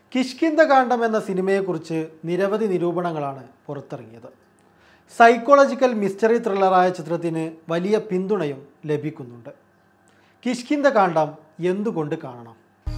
കിഷ്കിന്ധകാണ്ഡം എന്ന സിനിമയെക്കുറിച്ച് നിരവധി നിരൂപണങ്ങളാണ് പുറത്തിറങ്ങിയത്. സൈക്കോളജിക്കൽ മിസ്റ്ററി ത്രില്ലറായ ചിത്രത്തിന് വലിയ പിന്തുണയും ലഭിക്കുന്നുണ്ട്. കിഷ്കിന്ധകാണ്ഡം എന്തുകൊണ്ട് കാണണം?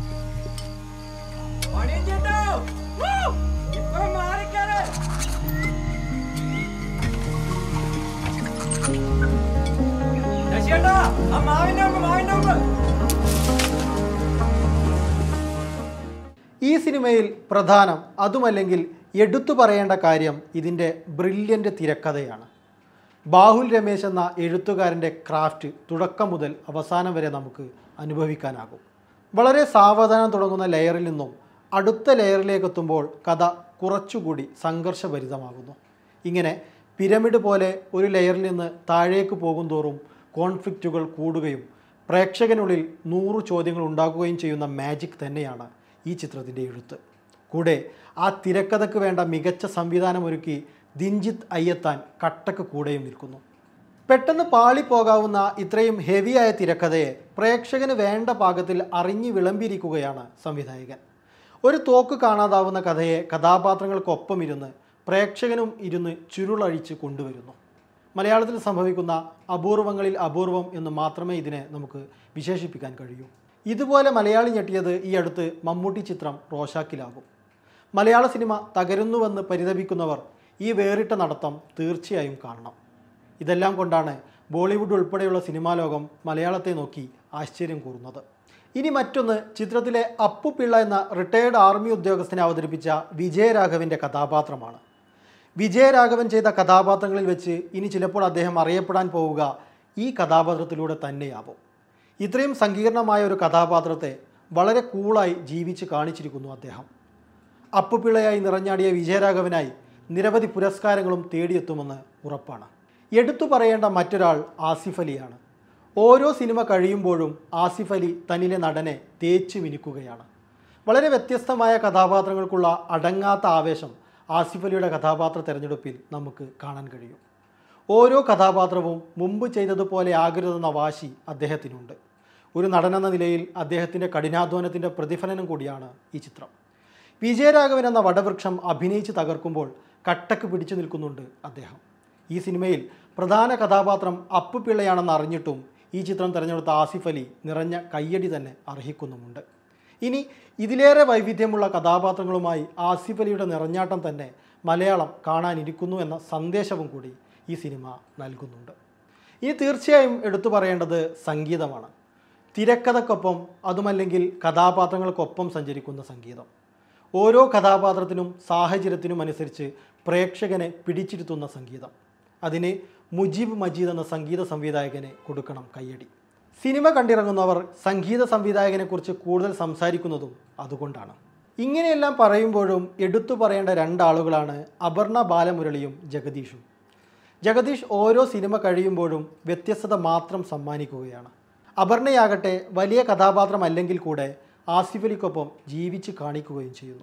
ഈ സിനിമയിൽ പ്രധാനം അതുമല്ലെങ്കിൽ എടുത്തു പറയേണ്ട കാര്യം ഇതിൻ്റെ ബ്രില്യൻ്റ് തിരക്കഥയാണ്. ബാഹുൽ രമേശ് എന്ന എഴുത്തുകാരൻ്റെ ക്രാഫ്റ്റ് തുടക്കം മുതൽ അവസാനം വരെ നമുക്ക് അനുഭവിക്കാനാകും. വളരെ സാവധാനം തുടങ്ങുന്ന ലെയറിൽ നിന്നും അടുത്ത ലെയറിലേക്ക് എത്തുമ്പോൾ കഥ കുറച്ചുകൂടി സംഘർഷഭരിതമാകുന്നു. ഇങ്ങനെ പിരമിഡ് പോലെ ഒരു ലെയറിൽ നിന്ന് താഴേക്ക് പോകും തോറും കോൺഫ്ലിക്റ്റുകൾ കൂടുകയും പ്രേക്ഷകനുള്ളിൽ 100 ചോദ്യങ്ങൾ ഉണ്ടാക്കുകയും ചെയ്യുന്ന മാജിക് തന്നെയാണ് ഈ ചിത്രത്തിൻ്റെ എഴുത്ത്. കൂടെ ആ തിരക്കഥയ്ക്ക് വേണ്ട മികച്ച സംവിധാനമൊരുക്കി ദിൻജിത്ത് അയ്യത്താൻ കട്ടക്ക് കൂടെയും നിൽക്കുന്നു. പെട്ടെന്ന് പാളിപ്പോകാവുന്ന ഇത്രയും ഹെവിയായ തിരക്കഥയെ പ്രേക്ഷകന് വേണ്ട പാകത്തിൽ അറിഞ്ഞു വിളമ്പിയിരിക്കുകയാണ് സംവിധായകൻ. ഒരു തോക്ക് കാണാതാവുന്ന കഥയെ കഥാപാത്രങ്ങൾക്കൊപ്പം ഇരുന്ന് പ്രേക്ഷകനും ഇരുന്ന് ചുരുളഴിച്ച് കൊണ്ടുവരുന്നു. മലയാളത്തിൽ സംഭവിക്കുന്ന അപൂർവങ്ങളിൽ അപൂർവം എന്ന് മാത്രമേ ഇതിനെ നമുക്ക് വിശേഷിപ്പിക്കാൻ കഴിയൂ. ഇതുപോലെ മലയാളി ഞെട്ടിയത് ഈ അടുത്ത് മമ്മൂട്ടി ചിത്രം റോഷാക്കിലാകും. മലയാള സിനിമ തകരുന്നുവെന്ന് പരിതപിക്കുന്നവർ ഈ വേറിട്ട നടത്തം തീർച്ചയായും കാണണം. ഇതെല്ലാം കൊണ്ടാണ് ബോളിവുഡ് ഉൾപ്പെടെയുള്ള സിനിമാ ലോകം മലയാളത്തെ നോക്കി ആശ്ചര്യം കൂറുന്നത്. ഇനി മറ്റൊന്ന്, ചിത്രത്തിലെ അപ്പു പിള്ള എന്ന റിട്ടയേർഡ് ആർമി ഉദ്യോഗസ്ഥനെ അവതരിപ്പിച്ച വിജയരാഘവൻ്റെ കഥാപാത്രമാണ്. വിജയരാഘവൻ ചെയ്ത കഥാപാത്രങ്ങളിൽ വെച്ച് ഇനി ചിലപ്പോൾ അദ്ദേഹം അറിയപ്പെടാൻ പോവുക ഈ കഥാപാത്രത്തിലൂടെ തന്നെയാവും. ഇത്രയും സങ്കീർണമായ ഒരു കഥാപാത്രത്തെ വളരെ കൂളായി ജീവിച്ച് കാണിച്ചിരിക്കുന്നു അദ്ദേഹം. അപ്പുപിള്ളയായി നിറഞ്ഞാടിയ വിജയരാഘവനായി നിരവധി പുരസ്കാരങ്ങളും തേടിയെത്തുമെന്ന് ഉറപ്പാണ്. എടുത്തു പറയേണ്ട മറ്റൊരാൾ ആസിഫ് അലിയാണ്. ഓരോ സിനിമ കഴിയുമ്പോഴും ആസിഫ് അലി തന്നിലെ നടനെ തേച്ചു മിനുക്കുകയാണ്. വളരെ വ്യത്യസ്തമായ കഥാപാത്രങ്ങൾക്കുള്ള അടങ്ങാത്ത ആവേശം ആസിഫ് അലിയുടെ കഥാപാത്ര തിരഞ്ഞെടുപ്പിൽ നമുക്ക് കാണാൻ കഴിയും. ഓരോ കഥാപാത്രവും മുമ്പ് ചെയ്തതുപോലെ ആകരുതെന്ന വാശി അദ്ദേഹത്തിനുണ്ട്. ഒരു നടനെന്ന നിലയിൽ അദ്ദേഹത്തിൻ്റെ കഠിനാധ്വാനത്തിൻ്റെ പ്രതിഫലനം കൂടിയാണ് ഈ ചിത്രം. വിജയരാഘവൻ എന്ന വടവൃക്ഷം അഭിനയിച്ച് തകർക്കുമ്പോൾ കട്ടക്ക് പിടിച്ചു നിൽക്കുന്നുണ്ട് അദ്ദേഹം. ഈ സിനിമയിൽ പ്രധാന കഥാപാത്രം അപ്പു പിള്ളയാണെന്ന് അറിഞ്ഞിട്ടും ഈ ചിത്രം തിരഞ്ഞെടുത്ത ആസിഫ് അലി നിറഞ്ഞ കയ്യടി തന്നെ അർഹിക്കുന്നുമുണ്ട്. ഇനി ഇതിലേറെ വൈവിധ്യമുള്ള കഥാപാത്രങ്ങളുമായി ആസിഫ് അലിയുടെ നിറഞ്ഞാട്ടം തന്നെ മലയാളം കാണാനിരിക്കുന്നു എന്ന സന്ദേശവും കൂടി ഈ സിനിമ നൽകുന്നുണ്ട്. ഇനി തീർച്ചയായും എടുത്തു പറയേണ്ടത് സംഗീതമാണ്. തിരക്കഥക്കൊപ്പം അതുമല്ലെങ്കിൽ കഥാപാത്രങ്ങൾക്കൊപ്പം സഞ്ചരിക്കുന്ന സംഗീതം. ഓരോ കഥാപാത്രത്തിനും സാഹചര്യത്തിനും അനുസരിച്ച് പ്രേക്ഷകനെ പിടിച്ചിരുത്തുന്ന സംഗീതം. അതിന് മുജീബ് മജീദ് എന്ന സംഗീത സംവിധായകനെ കൊടുക്കണം കയ്യടി. സിനിമ കണ്ടിറങ്ങുന്നവർ സംഗീത സംവിധായകനെക്കുറിച്ച് കൂടുതൽ സംസാരിക്കുന്നതും അതുകൊണ്ടാണ്. ഇങ്ങനെയെല്ലാം പറയുമ്പോഴും എടുത്തു പറയേണ്ട 2 ആളുകളാണ് അപർണ ബാലമുരളിയും ജഗദീഷും. ജഗദീഷ് ഓരോ സിനിമ കഴിയുമ്പോഴും വ്യത്യസ്തത മാത്രം സമ്മാനിക്കുകയാണ്. അപർണയാകട്ടെ വലിയ കഥാപാത്രമല്ലെങ്കിൽ കൂടെ ആസിഫ് അലിക്കൊപ്പം ജീവിച്ച് കാണിക്കുകയും ചെയ്യുന്നു.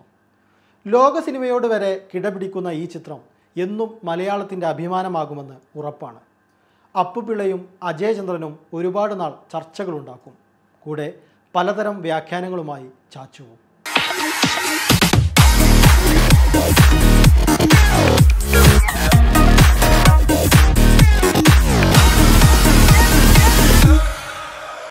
ലോക സിനിമയോട് വരെ കിടപിടിക്കുന്ന ഈ ചിത്രം എന്നും മലയാളത്തിൻ്റെ അഭിമാനമാകുമെന്ന് ഉറപ്പാണ്. അപ്പുപിള്ളയും അജയചന്ദ്രനും ഒരുപാട് നാൾ ചർച്ചകളുണ്ടാക്കും. കൂടെ പലതരം വ്യാഖ്യാനങ്ങളുമായി ചാച്ചുവും.